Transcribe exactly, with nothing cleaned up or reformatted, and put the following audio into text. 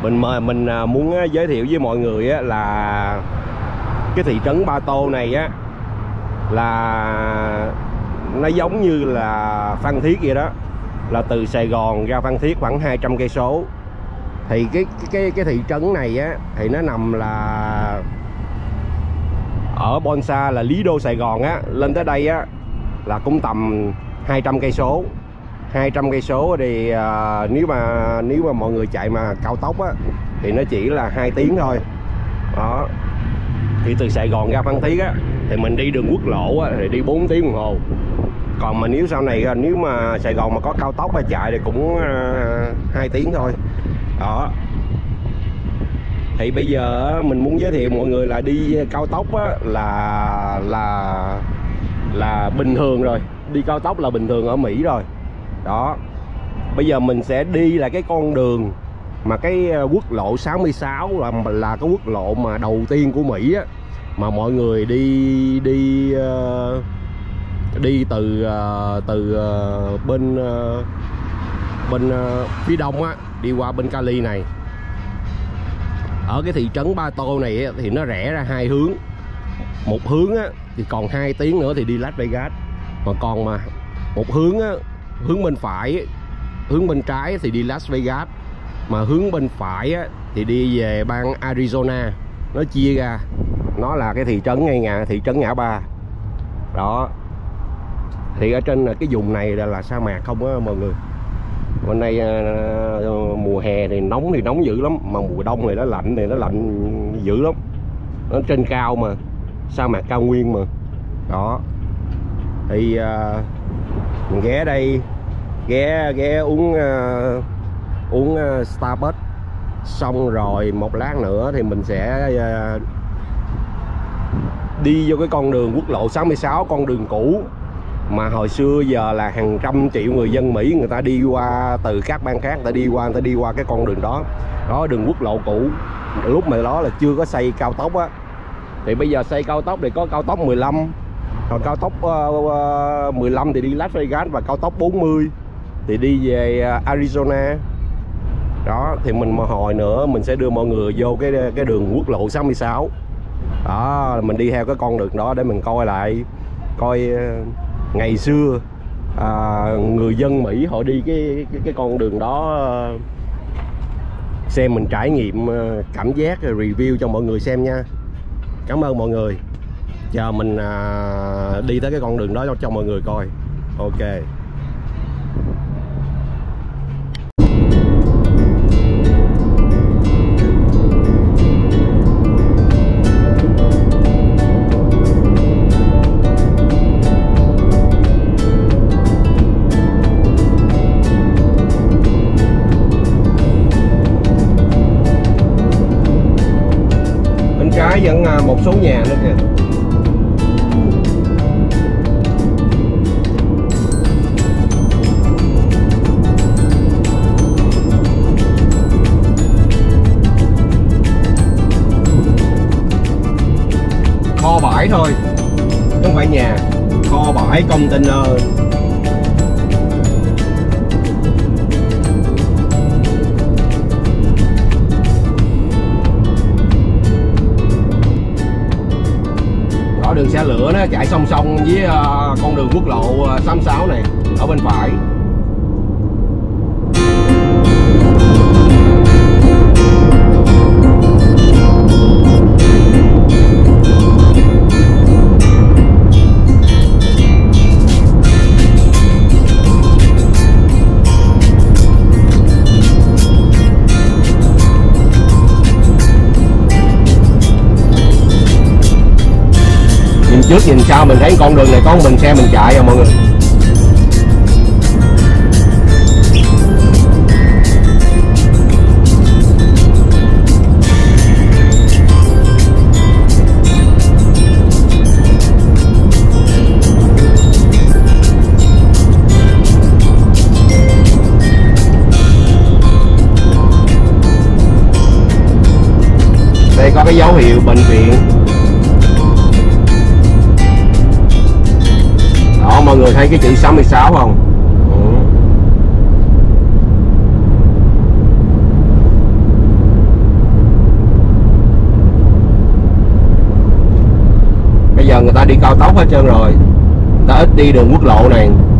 Mình mời mình muốn giới thiệu với mọi người á, là cái thị trấn Ba Tô này á là nó giống như là Phan Thiết vậy đó, là từ Sài Gòn ra Phan Thiết khoảng hai trăm cây số. Thì cái cái cái thị trấn này á thì nó nằm là ở Bon Sa, là Lý Đô Sài Gòn á, lên tới đây á là cũng tầm hai trăm cây số. hai trăm cây số thì à, nếu mà nếu mà mọi người chạy mà cao tốc á thì nó chỉ là hai tiếng thôi. Đó. Thì từ Sài Gòn ra Phan Thiết á thì mình đi đường quốc lộ á thì đi bốn tiếng đồng hồ. Còn mà nếu sau này nếu mà Sài Gòn mà có cao tốc mà chạy thì cũng hai tiếng thôi. Đó. Thì bây giờ mình muốn giới thiệu mọi người là đi cao tốc á, là là là bình thường rồi. Đi cao tốc là bình thường ở Mỹ rồi. Đó. Bây giờ mình sẽ đi là cái con đường mà cái quốc lộ sáu mươi sáu là là cái quốc lộ mà đầu tiên của Mỹ á, mà mọi người đi đi uh, đi từ uh, từ uh, bên uh, bên uh, phía đông á, đi qua bên Cali này. Ở cái thị trấn Ba Tô này á, thì nó rẽ ra hai hướng. Một hướng á, thì còn hai tiếng nữa thì đi Las Vegas. Mà còn mà một hướng á, hướng bên phải, hướng bên trái thì đi Las Vegas, mà hướng bên phải á, thì đi về bang Arizona. Nó chia ra, nó là cái thị trấn ngay ngã thị trấn ngã ba. Đó. Thì ở trên cái vùng này là, là sa mạc không á mọi người. Bên đây uh, mùa hè thì nóng thì nóng dữ lắm, mà mùa đông thì nó lạnh thì nó lạnh dữ lắm. Nó trên cao mà, sa mạc cao nguyên mà. Đó. Thì uh, mình ghé đây, ghé ghé uống uh, uống uh, Starbucks, xong rồi một lát nữa thì mình sẽ uh, đi vô cái con đường quốc lộ sáu mươi sáu, con đường cũ mà hồi xưa giờ là hàng trăm triệu người dân Mỹ người ta đi qua, từ các bang khác người ta đi qua, người ta đi qua cái con đường đó. Đó, đường quốc lộ cũ. Lúc mà đó là chưa có xây cao tốc á. Thì bây giờ xây cao tốc thì có cao tốc mười lăm, còn cao tốc uh, mười lăm thì đi Las Vegas, và cao tốc bốn mươi thì đi về Arizona. Đó, thì mình một hồi nữa mình sẽ đưa mọi người vô cái cái đường quốc lộ sáu mươi sáu. Đó, mình đi theo cái con đường đó để mình coi lại, coi uh, ngày xưa à, người dân Mỹ họ đi cái cái, cái con đường đó, uh, xem mình trải nghiệm uh, cảm giác, review cho mọi người xem nha. Cảm ơn mọi người. Chờ mình uh, đi tới cái con đường đó cho, cho mọi người coi. Ok. Trái vẫn một số nhà nữa kìa. Kho bãi thôi, không phải nhà. Kho bãi container. Đường xe lửa nó chạy song song với uh, con đường quốc lộ uh, sáu mươi sáu này ở bên phải. Trước nhìn sau mình thấy con đường này có một mình xe mình chạy à mọi người. Đây có cái dấu hiệu bệnh viện. Đó, mọi người thấy cái chữ sáu mươi sáu không? Ừ. cao tốc hết trơn rồi, ta ít đi đường quốc lộ này.